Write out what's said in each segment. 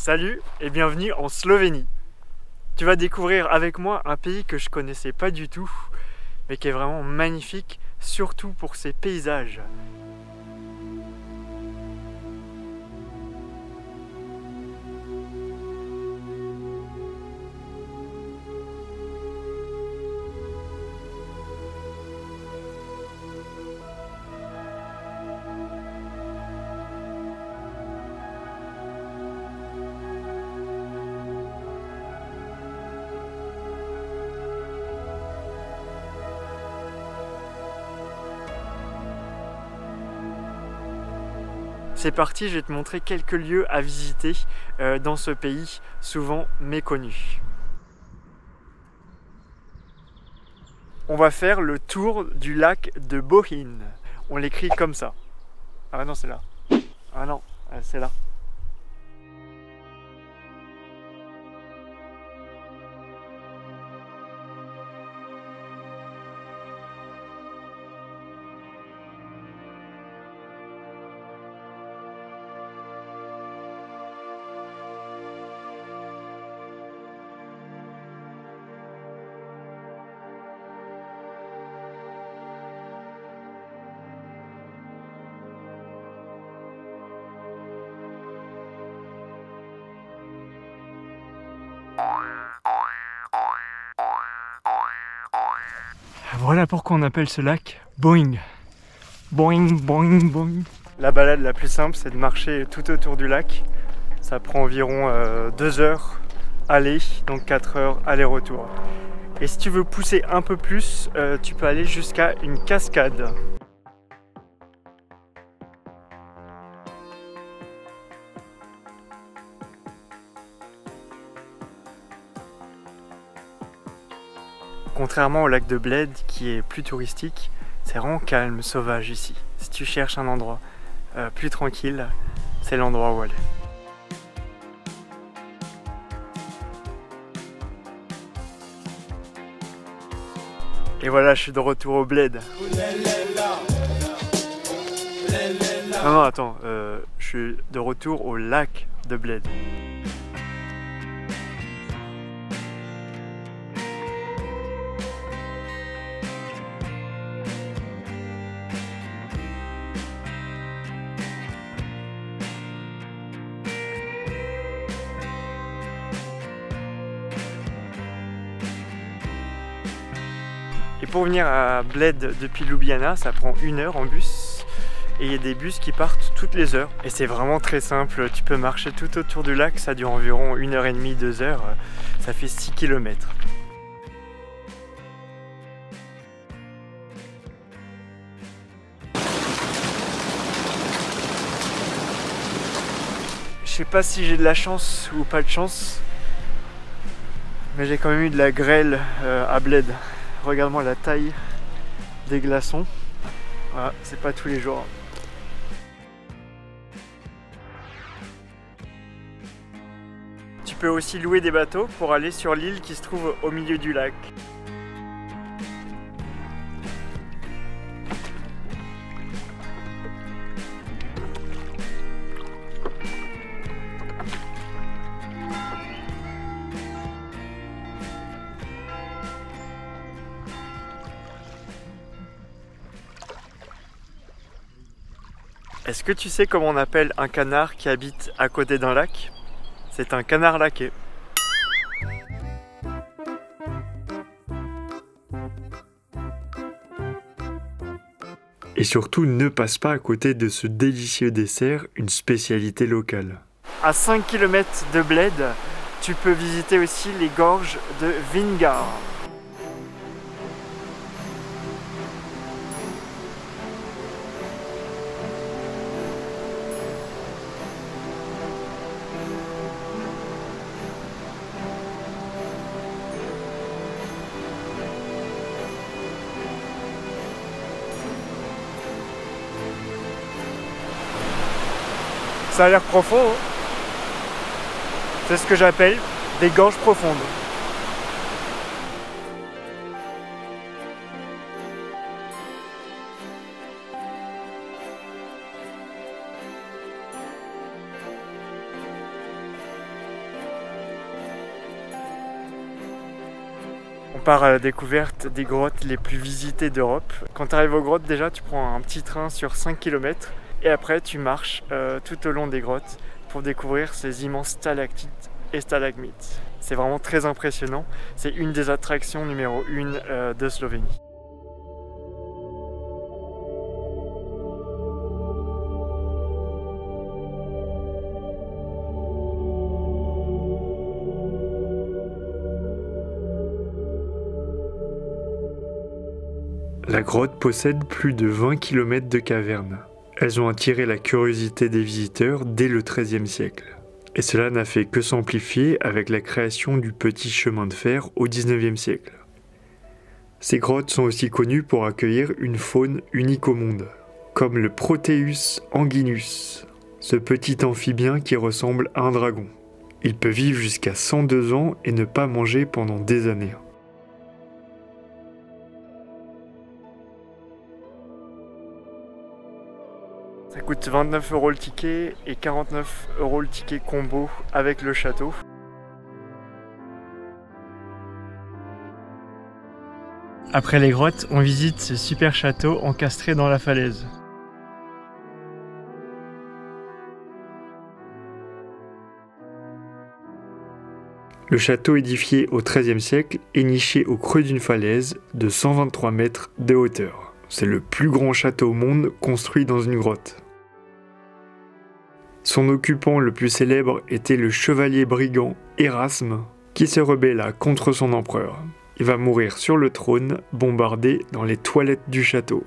Salut et bienvenue en Slovénie. Tu vas découvrir avec moi un pays que je connaissais pas du tout, mais qui est vraiment magnifique, surtout pour ses paysages. C'est parti, je vais te montrer quelques lieux à visiter dans ce pays souvent méconnu. On va faire le tour du lac de Bohinj. On l'écrit comme ça. Ah non, c'est là. Ah non, c'est là. Voilà pourquoi on appelle ce lac Bohinj. Boing, boing, boing. La balade la plus simple, c'est de marcher tout autour du lac. Ça prend environ 2 heures aller, donc 4 heures aller-retour. Et si tu veux pousser un peu plus, tu peux aller jusqu'à une cascade. Contrairement au lac de Bled qui est plus touristique, c'est vraiment calme, sauvage ici. Si tu cherches un endroit plus tranquille, c'est l'endroit où aller. Et voilà, je suis de retour au Bled. Non, attends, je suis de retour au lac de Bled. Et pour venir à Bled depuis Ljubljana, ça prend 1 heure en bus. Et il y a des bus qui partent toutes les heures. Et c'est vraiment très simple, tu peux marcher tout autour du lac, ça dure environ 1h30, 2 heures. Ça fait 6 km. Je sais pas si j'ai de la chance ou pas de chance, mais j'ai quand même eu de la grêle à Bled. Regarde-moi la taille des glaçons. Voilà, c'est pas tous les jours. Tu peux aussi louer des bateaux pour aller sur l'île qui se trouve au milieu du lac. Est-ce que tu sais comment on appelle un canard qui habite à côté d'un lac? C'est un canard laqué. Et surtout, ne passe pas à côté de ce délicieux dessert, une spécialité locale. À 5 km de Bled, tu peux visiter aussi les gorges de Vingar. Ça a l'air profond, hein. C'est ce que j'appelle des gorges profondes. part à la découverte des grottes les plus visitées d'Europe. Quand tu arrives aux grottes, déjà tu prends un petit train sur 5 km et après tu marches tout au long des grottes pour découvrir ces immenses stalactites et stalagmites. C'est vraiment très impressionnant, c'est une des attractions numéro 1 de Slovénie. La grotte possède plus de 20 km de cavernes. Elles ont attiré la curiosité des visiteurs dès le XIIIe siècle. Et cela n'a fait que s'amplifier avec la création du petit chemin de fer au XIXe siècle. Ces grottes sont aussi connues pour accueillir une faune unique au monde, comme le Proteus anguinus, ce petit amphibien qui ressemble à un dragon. Il peut vivre jusqu'à 102 ans et ne pas manger pendant des années. Ça coûte 29 € le ticket et 49 € le ticket combo avec le château. Après les grottes, on visite ce super château encastré dans la falaise. Le château édifié au XIIIe siècle est niché au creux d'une falaise de 123 mètres de hauteur. C'est le plus grand château au monde construit dans une grotte. Son occupant le plus célèbre était le chevalier brigand Érasme, qui se rebella contre son empereur. Il va mourir sur le trône, bombardé dans les toilettes du château.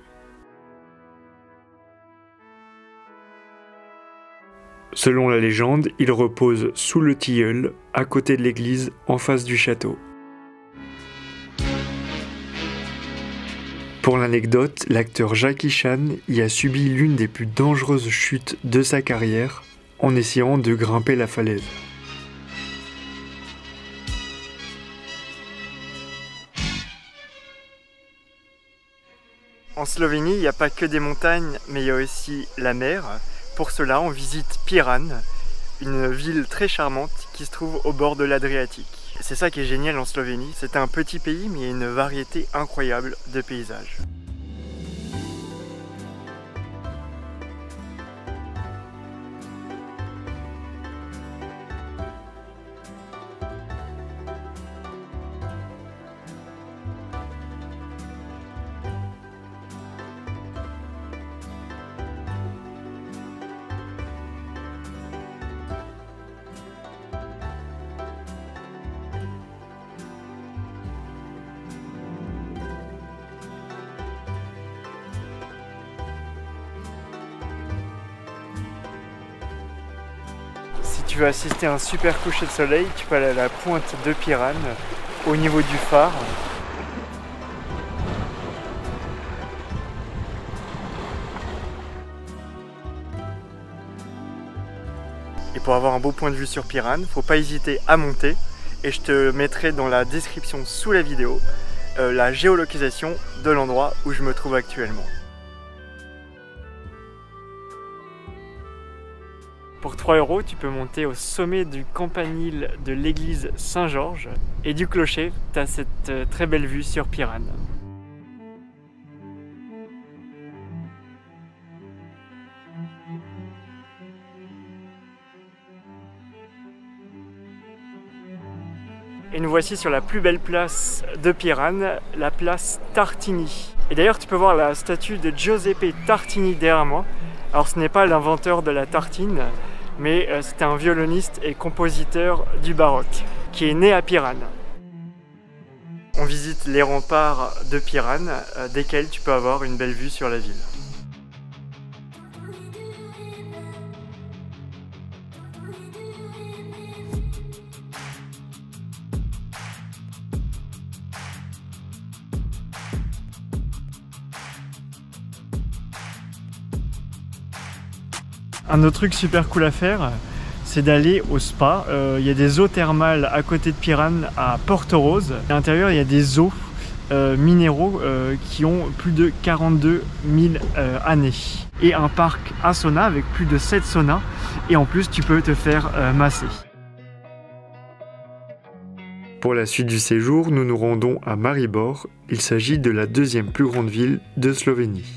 Selon la légende, il repose sous le tilleul, à côté de l'église, en face du château. Pour l'anecdote, l'acteur Jackie Chan y a subi l'une des plus dangereuses chutes de sa carrière en essayant de grimper la falaise. En Slovénie, il n'y a pas que des montagnes, mais il y a aussi la mer. Pour cela, on visite Piran, une ville très charmante qui se trouve au bord de l'Adriatique. C'est ça qui est génial en Slovénie, c'est un petit pays mais il y a une variété incroyable de paysages. Si tu veux assister à un super coucher de soleil, tu peux aller à la pointe de Piran, au niveau du phare. Et pour avoir un beau point de vue sur Piran, faut pas hésiter à monter. Et je te mettrai dans la description sous la vidéo la géolocalisation de l'endroit où je me trouve actuellement. Pour 3 €, tu peux monter au sommet du campanile de l'église Saint-Georges et du clocher, tu as cette très belle vue sur Piran. Et nous voici sur la plus belle place de Piran, la place Tartini. Et d'ailleurs, tu peux voir la statue de Giuseppe Tartini derrière moi. Alors ce n'est pas l'inventeur de la tartine, mais c'était un violoniste et compositeur du baroque, qui est né à Piran. On visite les remparts de Piran, desquels tu peux avoir une belle vue sur la ville. Un autre truc super cool à faire, c'est d'aller au spa. Il y a des eaux thermales à côté de Piran, à Porto Rose. À l'intérieur, il y a des eaux minéraux qui ont plus de 42 000 années. Et un parc à sauna avec plus de 7 saunas. Et en plus, tu peux te faire masser. Pour la suite du séjour, nous nous rendons à Maribor. Il s'agit de la deuxième plus grande ville de Slovénie.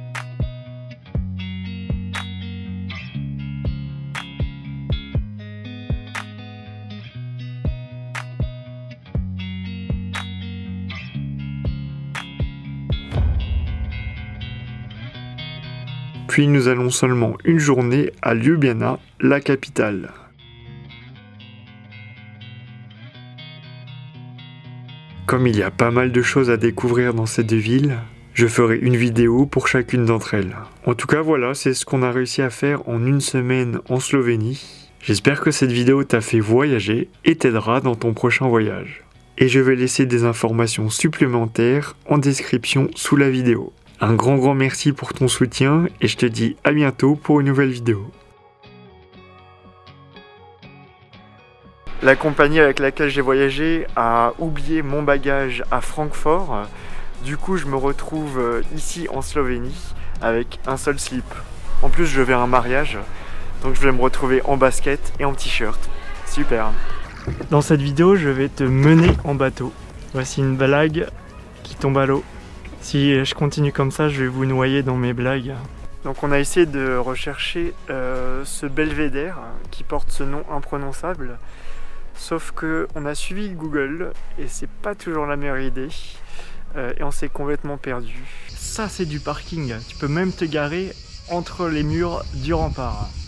Puis nous allons seulement une journée à Ljubljana, la capitale. Comme il y a pas mal de choses à découvrir dans ces deux villes, je ferai une vidéo pour chacune d'entre elles. En tout cas voilà, c'est ce qu'on a réussi à faire en une semaine en Slovénie. J'espère que cette vidéo t'a fait voyager et t'aidera dans ton prochain voyage. Et je vais laisser des informations supplémentaires en description sous la vidéo. Un grand merci pour ton soutien et je te dis à bientôt pour une nouvelle vidéo. La compagnie avec laquelle j'ai voyagé a oublié mon bagage à Francfort. Du coup, je me retrouve ici en Slovénie avec un seul slip. En plus, je vais à un mariage, donc je vais me retrouver en basket et en t-shirt. Super. Dans cette vidéo, je vais te mener en bateau. Voici une blague qui tombe à l'eau. Si je continue comme ça, je vais vous noyer dans mes blagues. Donc on a essayé de rechercher ce belvédère qui porte ce nom imprononçable. Sauf que on a suivi Google et c'est pas toujours la meilleure idée. Et on s'est complètement perdu. Ça c'est du parking. Tu peux même te garer entre les murs du rempart.